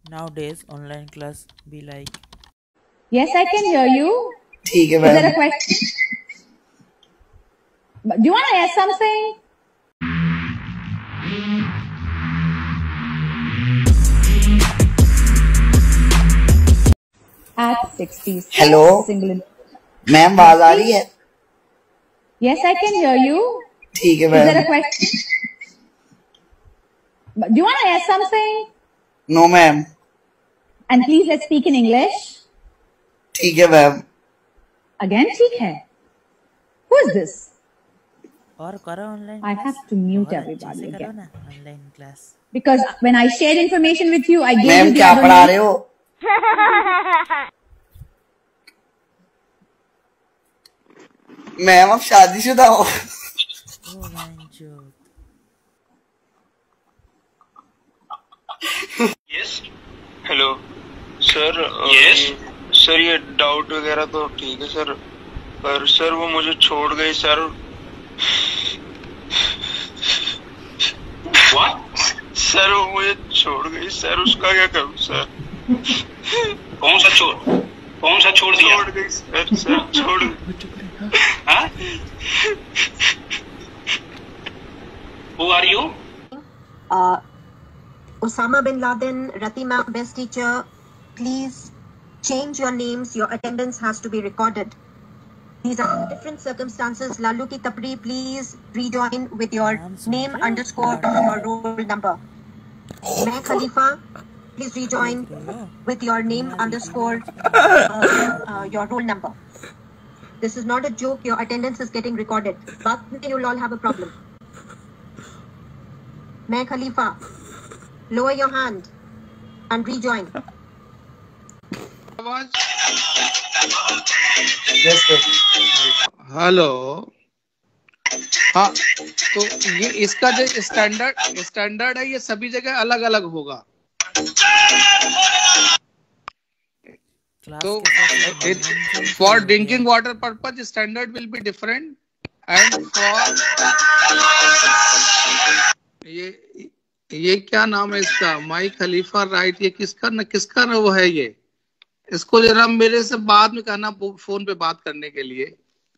Nowadays, online class be like. Yes, I can hear you. ठीक है Is there a ma'am. question? Do you want to ask something? At 66. Hello Single. Ma'am, आवाज आ रही है? Yes, I can hear you. ठीक है Is there a ma'am. question? Do you want to ask something? No ma'am. And please let's speak in English. ठीक है ma'am. Again, ठीक है. Who is this? और करो online I have to mute बहुत अच्छे everybody से करो again. ना online class. Because when I shared information with you, I gave you ma'am the क्या other पढ़ा name. रहे हो? मैम आप शादीशुदा हो? Oh my joke. Yes hello sir. Yes sir, ये डाउट वगैरह तो ठीक है सर, पर सर वो मुझे छोड़ गई सर। व्हाट? सर वो मुझे छोड़ गई सर, उसका क्या करूं सर? कौन सा छोड़ दिया? छोड़ गई सर छोड़ गई। हाँ? Who are you? Osama bin Laden, Ratima, best teacher, please change your names. Your attendance has to be recorded. These are different circumstances. Lalu ki Tapri, please rejoin with your name underscore your roll number. Main Khalifa, please rejoin with your name underscore your roll number. This is not a joke. Your attendance is getting recorded. But you'll all have a problem. Main Khalifa, lower your hand and rejoin. Hello. हाँ, तो ये इसका जो standard है, ये सभी जगह अलग अलग होगा। तो for drinking water purpose standard will be different and for ये क्या नाम है इसका, माई खलीफा राइट, ये किसका वो है ये? इसको जरा मेरे से बाद में कहना फोन पे बात करने के लिए।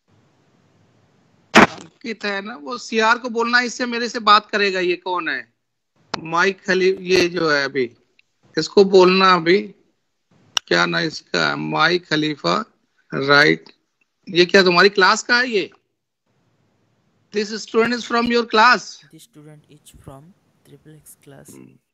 अंकित है ना, वो सीआर को बोलना इससे मेरे से बात करेगा। ये कौन है? माई खलीफा, ये जो है अभी इसको बोलना, अभी क्या ना इसका, माई खलीफा राइट। ये क्या तुम्हारी क्लास का है ये? This student is from your class? This student is from XXX class.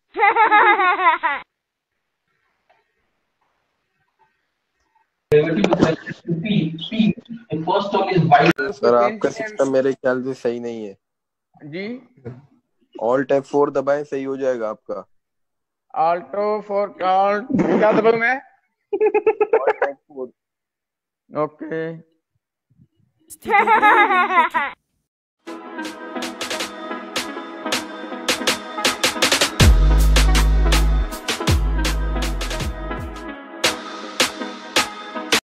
Sir आपका सिस्टम मेरे ख्याल से सही नहीं है जी। ऑल्ट F4 दबाएं, सही हो जाएगा आपका। ऑल्टो फॉर क्या दबाऊं मैं? Alt F4। ओके।